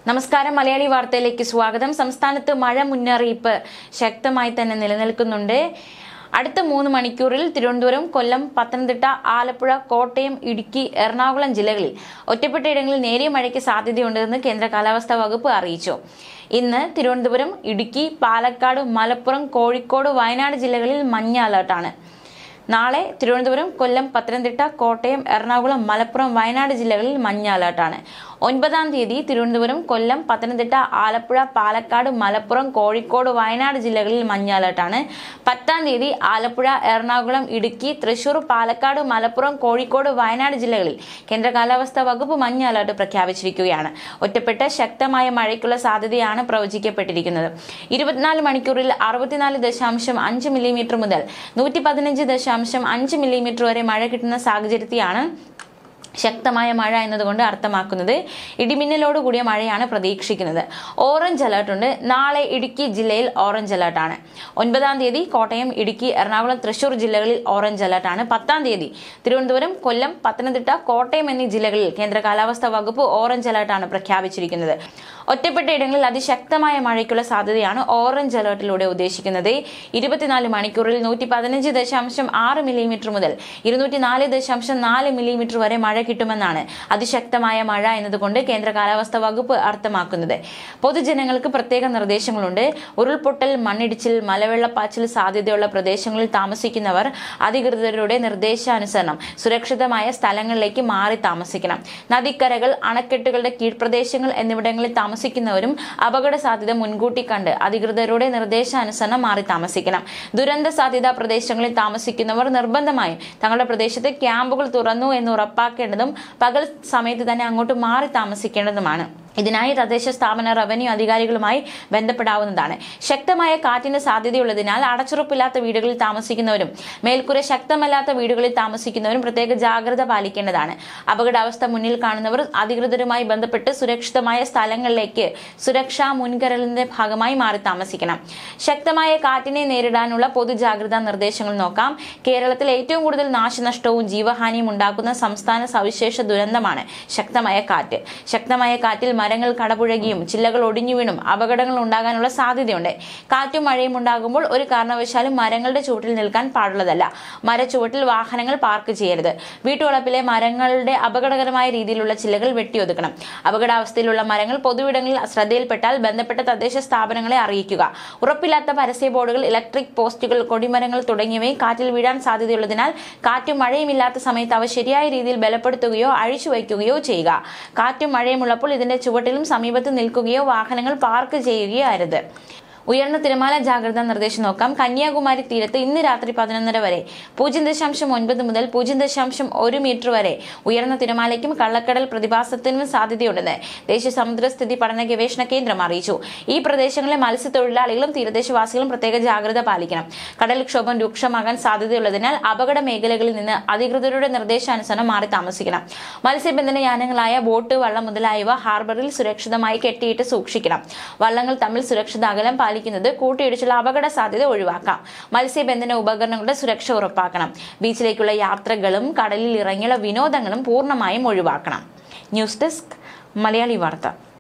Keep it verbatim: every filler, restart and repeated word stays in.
നമസ്കാരം, മലയാളി വാർത്തയിലേക്ക് സ്വാഗതം. സംസ്ഥാനത്ത് മഴ മുന്നറിയിപ്പ് ശക്തമായി തന്നെ നിലനിൽക്കുന്നുണ്ട്. അടുത്ത മൂന്ന് മണിക്കൂറിൽ തിരുവനന്തപുരം, കൊല്ലം, പത്തനംതിട്ട, ആലപ്പുഴ, കോട്ടയം, ഇടുക്കി, എറണാകുളം ജില്ലകളിൽ ഒറ്റപ്പെട്ട ഇടങ്ങളിൽ നേരിയ മഴയ്ക്ക് സാധ്യതയുണ്ടെന്ന് കേന്ദ്ര കാലാവസ്ഥാ വകുപ്പ് അറിയിച്ചു. ഇന്ന് തിരുവനന്തപുരം, ഇടുക്കി, പാലക്കാട്, മലപ്പുറം, കോഴിക്കോട്, വയനാട് ജില്ലകളിൽ മഞ്ഞ അലർട്ടാണ്. നാളെ തിരുവനന്തപുരം, കൊല്ലം, പത്തനംതിട്ട, കോട്ടയം, എറണാകുളം, മലപ്പുറം, വയനാട് ജില്ലകളിൽ മഞ്ഞ അലർട്ടാണ്. ഒൻപതാം തീയതി തിരുവനന്തപുരം, കൊല്ലം, പത്തനംതിട്ട, ആലപ്പുഴ, പാലക്കാട്, മലപ്പുറം, കോഴിക്കോട്, വയനാട് ജില്ലകളിൽ മഞ്ഞ അലർട്ടാണ്. പത്താം തീയതി ആലപ്പുഴ, എറണാകുളം, ഇടുക്കി, തൃശൂർ, പാലക്കാട്, മലപ്പുറം, കോഴിക്കോട്, വയനാട് ജില്ലകളിൽ കേന്ദ്ര കാലാവസ്ഥാ വകുപ്പ് മഞ്ഞ അലർട്ട് പ്രഖ്യാപിച്ചിരിക്കുകയാണ്. ഒറ്റപ്പെട്ട ശക്തമായ മഴയ്ക്കുള്ള സാധ്യതയാണ് പ്രവചിക്കപ്പെട്ടിരിക്കുന്നത്. ഇരുപത്തിനാല് മണിക്കൂറിൽ അറുപത്തിനാല് ദശാംശം അഞ്ച് മില്ലിമീറ്റർ മുതൽ നൂറ്റി പതിനഞ്ച് ദശാംശം അഞ്ച് മില്ലിമീറ്റർ വരെ മഴ കിട്ടുന്ന സാഹചര്യത്തെയാണ് ശക്തമായ മഴ എന്നതുകൊണ്ട് അർത്ഥമാക്കുന്നത്. ഇടിമിന്നലോടുകൂടിയ മഴയാണ് പ്രതീക്ഷിക്കുന്നത്. ഓറഞ്ച് അലർട്ട് ഉണ്ട്. നാളെ ഇടുക്കി ജില്ലയിൽ ഓറഞ്ച് അലർട്ടാണ്. ഒൻപതാം തീയതി കോട്ടയം, ഇടുക്കി, എറണാകുളം, തൃശൂർ ജില്ലകളിൽ ഓറഞ്ച് അലർട്ടാണ്. പത്താം തീയതി തിരുവനന്തപുരം, കൊല്ലം, പത്തനംതിട്ട, കോട്ടയം എന്നീ ജില്ലകളിൽ കേന്ദ്ര കാലാവസ്ഥാ വകുപ്പ് ഓറഞ്ച് അലർട്ടാണ് പ്രഖ്യാപിച്ചിരിക്കുന്നത്. ഒറ്റപ്പെട്ട ഇടങ്ങളിൽ അതിശക്തമായ മഴയ്ക്കുള്ള സാധ്യതയാണ് ഓറഞ്ച് അലർട്ടിലൂടെ ഉദ്ദേശിക്കുന്നത്. ഇരുപത്തിനാല് മണിക്കൂറിൽ നൂറ്റി പതിനഞ്ച് ദശാംശം ആറ് മില്ലിമീറ്റർ മുതൽ ഇരുന്നൂറ്റി നാല് ദശാംശം നാല് മില്ലിമീറ്റർ വരെ മഴ കിട്ടുമെന്നാണ് അതിശക്തമായ മഴ എന്നതുകൊണ്ട് കേന്ദ്ര കാലാവസ്ഥാ വകുപ്പ് അർത്ഥമാക്കുന്നത്. പൊതുജനങ്ങൾക്ക് പ്രത്യേക നിർദ്ദേശങ്ങളുണ്ട്. ഉരുൾപൊട്ടൽ, മണ്ണിടിച്ചിൽ, മലവെള്ളപ്പാച്ചിൽ സാധ്യതയുള്ള പ്രദേശങ്ങളിൽ താമസിക്കുന്നവർ അധികൃതരുടെ നിർദ്ദേശാനുസരണം സുരക്ഷിതമായ സ്ഥലങ്ങളിലേക്ക് മാറി താമസിക്കണം. നദിക്കരകൾ, അണക്കെട്ടുകളുടെ കീഴ്പ്രദേശങ്ങൾ എന്നിവിടങ്ങളിൽ താമസിക്കുന്നവരും അപകട സാധ്യത മുൻകൂട്ടി കണ്ട് അധികൃതരുടെ നിർദ്ദേശാനുസരണം മാറി താമസിക്കണം. ദുരന്ത സാധ്യതാ പ്രദേശങ്ങളിൽ താമസിക്കുന്നവർ നിർബന്ധമായും തങ്ങളുടെ പ്രദേശത്ത് ക്യാമ്പുകൾ തുറന്നു എന്ന് ഉറപ്പാക്കേണ്ടതും പകൽ സമയത്ത് തന്നെ അങ്ങോട്ട് മാറി താമസിക്കേണ്ടതുമാണ്. ഇതിനായി തദ്ദേശ സ്ഥാപന റവന്യൂ അധികാരികളുമായി ബന്ധപ്പെടാവുന്നതാണ്. ശക്തമായ കാറ്റിന് സാധ്യതയുള്ളതിനാൽ അടച്ചുറപ്പില്ലാത്ത വീടുകളിൽ താമസിക്കുന്നവരും മേൽക്കൂര ശക്തമല്ലാത്ത വീടുകളിൽ താമസിക്കുന്നവരും പ്രത്യേക ജാഗ്രത പാലിക്കേണ്ടതാണ്. അപകടാവസ്ഥ മുന്നിൽ കാണുന്നവർ അധികൃതരുമായി ബന്ധപ്പെട്ട് സുരക്ഷിതമായ സ്ഥലങ്ങളിലേക്ക് സുരക്ഷാ മുൻകരുതലിന്റെ ഭാഗമായി മാറി താമസിക്കണം. ശക്തമായ കാറ്റിനെ നേരിടാനുള്ള പൊതുജാഗ്രതാ നിർദ്ദേശങ്ങൾ നോക്കാം. കേരളത്തിൽ ഏറ്റവും കൂടുതൽ നാശനഷ്ടവും ജീവഹാനിയും ഉണ്ടാക്കുന്ന സംസ്ഥാന സവിശേഷ ദുരന്തമാണ് ശക്തമായ കാറ്റ്. ശക്തമായ കാറ്റിൽ മരങ്ങൾ കടപുഴകിയും ചില്ലകൾ ഒടിഞ്ഞു വീണും അപകടങ്ങൾ ഉണ്ടാകാനുള്ള സാധ്യതയുണ്ട്. കാറ്റും മഴയും ഉണ്ടാകുമ്പോൾ ഒരു കാരണവശാലും മരങ്ങളുടെ ചുവട്ടിൽ നിൽക്കാൻ പാടുള്ളതല്ല. മരച്ചുവട്ടിൽ വാഹനങ്ങൾ പാർക്ക് ചെയ്യരുത്. വീട്ടുവളപ്പിലെ മരങ്ങളുടെ അപകടകരമായ രീതിയിലുള്ള ചില്ലകൾ വെട്ടിയൊതുക്കണം. അപകടാവസ്ഥയിലുള്ള മരങ്ങൾ പൊതുവിടങ്ങളിൽ ശ്രദ്ധയിൽപ്പെട്ടാൽ ബന്ധപ്പെട്ട തദ്ദേശ സ്ഥാപനങ്ങളെ അറിയിക്കുക. ഉറപ്പില്ലാത്ത പരസ്യ ബോർഡുകൾ, ഇലക്ട്രിക് പോസ്റ്റുകൾ, കൊടിമരങ്ങൾ തുടങ്ങിയവയും കാറ്റിൽ വീഴാൻ സാധ്യതയുള്ളതിനാൽ കാറ്റും മഴയും ഇല്ലാത്ത സമയത്ത് അവ ശരിയായ രീതിയിൽ ബലപ്പെടുത്തുകയോ അഴിച്ചു വയ്ക്കുകയോ ചെയ്യുക. കാറ്റും മഴയും ഉള്ളപ്പോൾ ഇതിന്റെ ചുവട്ടിലും സമീപത്ത് നിൽക്കുകയോ വാഹനങ്ങൾ പാർക്ക് ചെയ്യുകയോ അരുത്. ഉയർന്ന തിരമാല ജാഗ്രതാ നിർദ്ദേശം നോക്കാം. കന്യാകുമാരി തീരത്ത് ഇന്ന് രാത്രി പതിനൊന്നര വരെ പൂജ്യം ദശാംശം ഒൻപത് മുതൽ പൂജ്യം ദശാംശം ഒരു മീറ്റർ വരെ ഉയർന്ന തിരമാലയ്ക്കും കള്ളക്കടൽ പ്രതിഭാസത്തിനും സാധ്യതയുണ്ടെന്ന് ദേശീയ സമുദ്രസ്ഥിതി പഠന ഗവേഷണ കേന്ദ്രം അറിയിച്ചു. ഈ പ്രദേശങ്ങളിലെ മത്സ്യത്തൊഴിലാളികളും തീരദേശവാസികളും പ്രത്യേക ജാഗ്രത പാലിക്കണം. കടൽക്ഷോഭം രൂക്ഷമാകാൻ സാധ്യതയുള്ളതിനാൽ അപകട മേഖലകളിൽ നിന്ന് അധികൃതരുടെ നിർദ്ദേശാനുസരണം മാറി താമസിക്കണം. മത്സ്യബന്ധന യാനങ്ങളായ ബോട്ട്, വള്ളം മുതലായവ ഹാർബറിൽ സുരക്ഷിതമായി കെട്ടിയിട്ട് സൂക്ഷിക്കണം. വള്ളങ്ങൾ തമ്മിൽ സുരക്ഷിത അകലം പാലിക്കുന്നത് കൂട്ടിയിടിച്ചുള്ള അപകട സാധ്യത ഒഴിവാക്കാം. മത്സ്യബന്ധന ഉപകരണങ്ങളുടെ സുരക്ഷ ഉറപ്പാക്കണം. ബീച്ചിലേക്കുള്ള യാത്രകളും കടലിൽ ഇറങ്ങിയുള്ള വിനോദങ്ങളും പൂർണ്ണമായും ഒഴിവാക്കണം. ന്യൂസ് ഡെസ്ക്, മലയാളി വാർത്ത.